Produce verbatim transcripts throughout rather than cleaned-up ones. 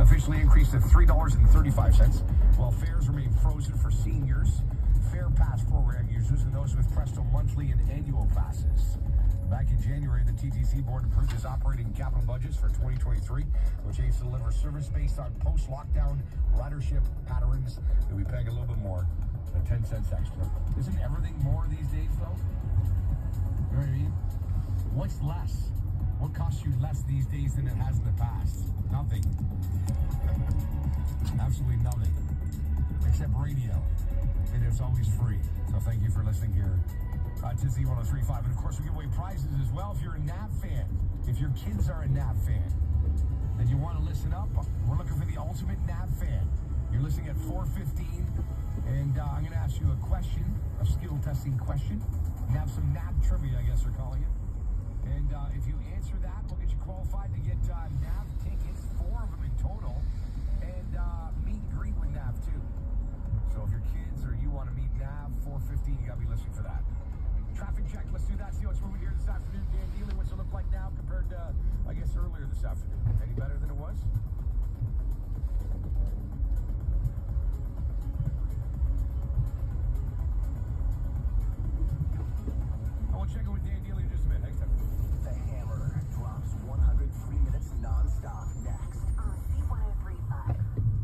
officially increased to three dollars and thirty-five cents, while fares remain frozen for seniors, Fare Pass program users, and those with Presto monthly and annual passes. Back in January, the T T C board approved its operating capital budgets for twenty twenty-three, which aims to deliver service based on post-lockdown ridership patterns. That we paying a little bit more than ten cents extra. Isn't everything more these days, though? You know what I mean? What's less? What costs you less these days than it has in the past? Nothing. Absolutely nothing. Except radio. And it's always free. So thank you for listening here uh, to Z one oh three point five. And of course, we give away prizes as well if you're a N A V fan. If your kids are a N A V fan, and you want to listen up, we're looking for the ultimate N A V fan. You're listening at four fifteen, and uh, I'm going to ask you a question, a skill testing question. And have some N A V trivia, I guess they're calling it. And uh, if you answer that, we'll get you qualified to get uh, N A V tickets, four of them in total, and uh, meet and greet with N A V too. So if your kids or you want to meet N A V, four fifteen, you got to be listening for that. Traffic check, let's do that. See what's moving here this afternoon. Dan Dealey, what's it look like now compared to, I guess, earlier this afternoon? Any better than it was? I will check in with Dan Dealey in just a minute. Next time. The Hammer drops one hundred three minutes non-stop next. On Z one oh three point five.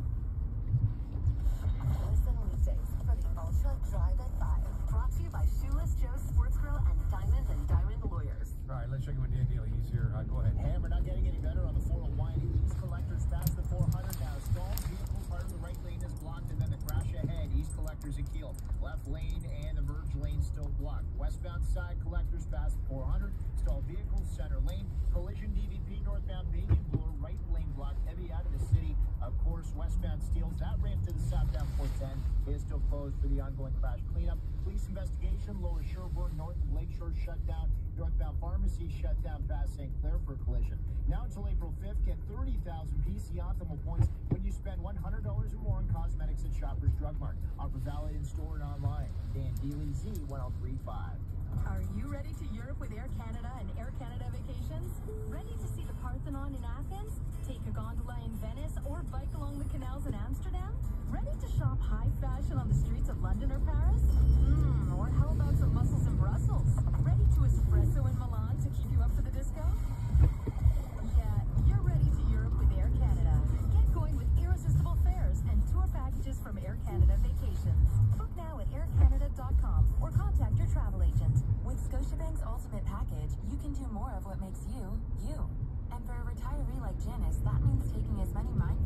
Listen weekdays for the Ultra Drive at five. Brought to you by Shoeless Joe's Sports Grill and Diamond and Diamond Lawyers. All right, let's check in with Dan Dealey. He's here. Uh, go ahead. Hammer not getting any better on the four oh one. East Collectors past the four hundred now. Stalled vehicle, part of the right lane is blocked, and then the crash ahead. East Collectors and Keel. Left lane and the merge lane still blocked. Westbound side Collectors past four hundred. Stalled vehicles, center lane. Collision D V P northbound medium blower, right lane blocked. Heavy out of the city. Of course, westbound steals. That ramp to the southbound four ten is still closed for the ongoing crash cleanup. Police investigation. Lower Sherbourne, north of Lakeshore shut down. Northbound pharmacy shut down past Saint Clair for collision. Now until April fifth, get thirty thousand P C Optimal points when you spend one hundred dollars or more on cosmetics at Shoppers Drug Mart. Offer valid in store and online. Dan Dealey, Z one oh three point five. Are you ready to Europe with Air Canada and Air Canada Vacations? Ready to see the Parthenon in Athens? Take a gondola in Venice or bike along the canals in Amsterdam? Ready to shop high fashion on the streets of London or Paris? Hmm, or how about some mussels in Brussels? Ready to espresso in Milan to keep you up for the disco? Yeah, you're ready to Europe with Air Canada. Get going with irresistible fares and tour packages from Air Canada Vacations. Book now at air canada dot com or contact your travel agent. With Scotiabank's Ultimate Package, you can do more of what makes you, you. And for a retiree like Janice, that means taking as many mind